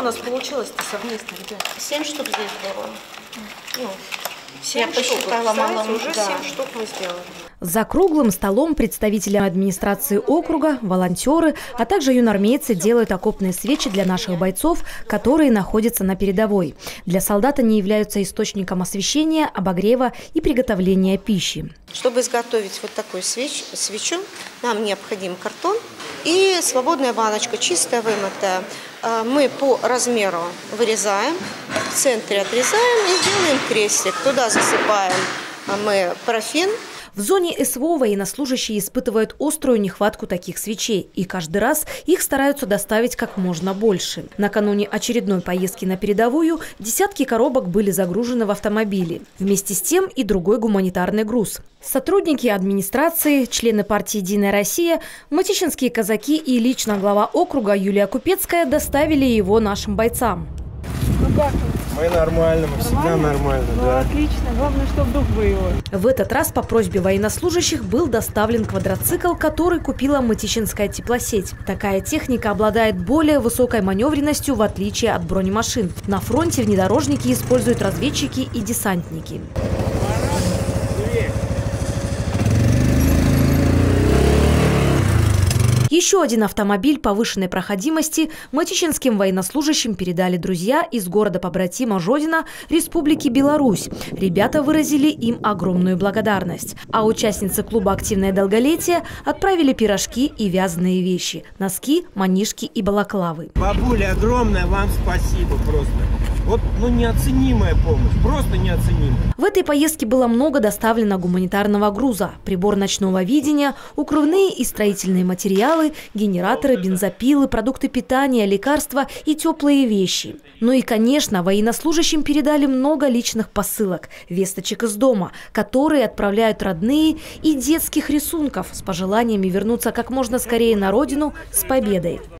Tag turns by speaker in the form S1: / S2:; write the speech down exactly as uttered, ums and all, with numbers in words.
S1: нас получилось-то совместно, ребят?
S2: Семь штук здесь было. Ну,
S1: семь
S2: я
S1: штук.
S2: посчитала, мало,
S1: Уже
S2: да.
S1: семь штук мы сделали.
S3: За круглым столом представители администрации округа, волонтеры, а также юнормейцы делают окопные свечи для наших бойцов, которые находятся на передовой. Для солдат они являются источником освещения, обогрева и приготовления пищи.
S2: Чтобы изготовить вот такую свеч, свечу, нам необходим картон и свободная баночка, чистая, вымытая. Мы по размеру вырезаем, в центре отрезаем и делаем крестик. Туда засыпаем мы парафин.
S3: В зоне СВО военнослужащие испытывают острую нехватку таких свечей, и каждый раз их стараются доставить как можно больше. Накануне очередной поездки на передовую десятки коробок были загружены в автомобили. Вместе с тем и другой гуманитарный груз. Сотрудники администрации, члены партии «Единая Россия», мытищинские казаки и лично глава округа Юлия Купецкая доставили его нашим бойцам.
S4: Ну как?
S5: Мы нормально, мы всегда нормально,
S4: Ну,
S5: да.
S4: отлично, главное, чтобы дух боевой.
S3: В этот раз по просьбе военнослужащих был доставлен квадроцикл, который купила Мытищинская теплосеть. Такая техника обладает более высокой маневренностью, в отличие от бронемашин. На фронте внедорожники используют разведчики и десантники. Еще один автомобиль повышенной проходимости мытищинским военнослужащим передали друзья из города-побратима Жодино, Республики Беларусь. Ребята выразили им огромную благодарность. А участницы клуба «Активное долголетие» отправили пирожки и вязаные вещи – носки, манишки и балаклавы.
S5: Бабуля, огромное вам спасибо просто. Вот, ну, неоценимая помощь, просто неоценимая.
S3: В этой поездке было много доставлено гуманитарного груза, прибор ночного видения, укрывные и строительные материалы, генераторы, бензопилы, продукты питания, лекарства и теплые вещи. Ну и, конечно, военнослужащим передали много личных посылок, весточек из дома, которые отправляют родные, и детских рисунков с пожеланиями вернуться как можно скорее на родину с победой.